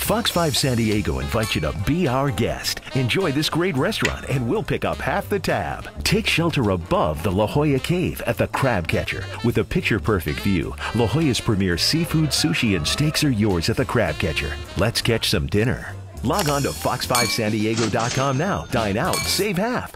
Fox 5 San Diego invites you to be our guest. Enjoy this great restaurant and we'll pick up half the tab. Take shelter above the La Jolla Cave at the Crab Catcher. With a picture-perfect view, La Jolla's premier seafood, sushi, and steaks are yours at the Crab Catcher. Let's catch some dinner. Log on to fox5sandiego.com now. Dine out, save half.